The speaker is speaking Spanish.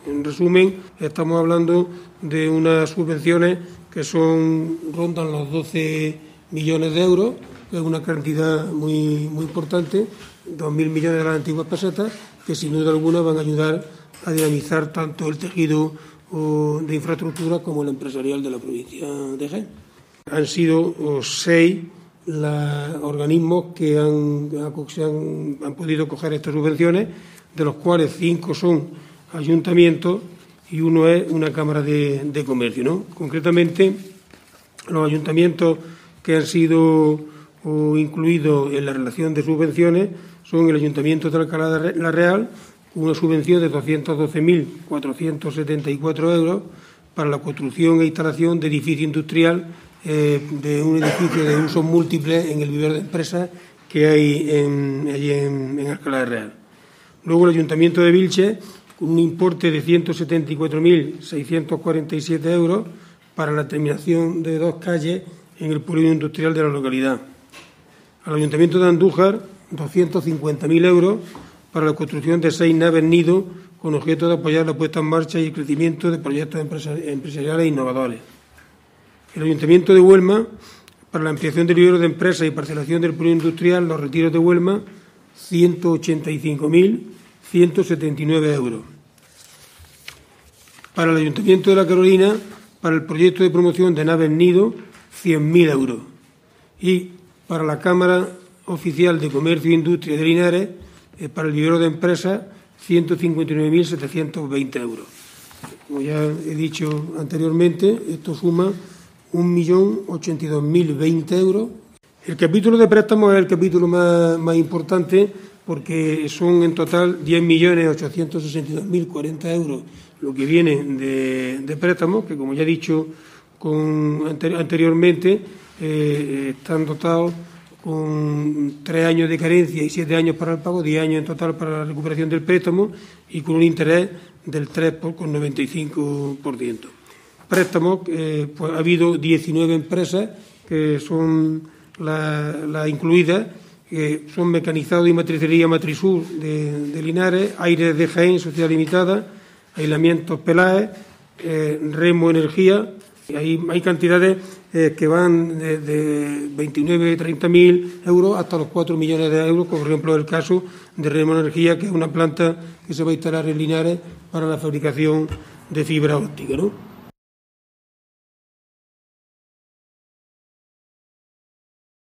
En resumen, estamos hablando de unas subvenciones que rondan los 12 millones de euros, que es una cantidad muy importante, 2.000 millones de las antiguas pesetas, que sin duda alguna van a ayudar a dinamizar tanto el tejido de infraestructura como el empresarial de la provincia de Jaén. Han sido 6 los organismos que han podido coger estas subvenciones, de los cuales 5 son ayuntamientos y uno es una cámara de comercio, ¿no? Concretamente, los ayuntamientos que han sido incluidos en la relación de subvenciones son el Ayuntamiento de Alcalá de la Real, con una subvención de 212.474 euros para la construcción e instalación de edificio industrial, de un edificio de usos múltiples en el vivero de empresas que hay allí en Alcalá de Real. Luego el Ayuntamiento de Vilches, con un importe de 174.647 euros para la terminación de 2 calles en el polígono industrial de la localidad. Al Ayuntamiento de Andújar, 250.000 euros para la construcción de 6 naves nido con objeto de apoyar la puesta en marcha y el crecimiento de proyectos empresariales innovadores. El Ayuntamiento de Huelma, para la ampliación del vivero de empresas y parcelación del polígono industrial Los Retiros de Huelma, 185.179 euros. Para el Ayuntamiento de La Carolina, para el proyecto de promoción de naves nido, 100.000 euros. Y para la Cámara Oficial de Comercio e Industria de Linares, para el vivero de empresas, 159.720 euros. Como ya he dicho anteriormente, esto suma 1.082.020 euros. El capítulo de préstamos es el capítulo más importante, porque son en total 10.862.040 euros lo que viene de préstamos, que como ya he dicho anteriormente, están dotados con 3 años de carencia y 7 años para el pago, 10 años en total para la recuperación del préstamo y con un interés del 3,95%. Préstamos, pues ha habido 19 empresas que son las incluidas, que son Mecanizados y Matricería Matrisur de Linares, Aires de Jaén, Sociedad Limitada, Aislamientos Peláez, Remo Energía. Hay cantidades que van de 29 y 30.000 euros hasta los 4 millones de euros, como por ejemplo el caso de Remo Energía, que es una planta que se va a instalar en Linares para la fabricación de fibra óptica, ¿no?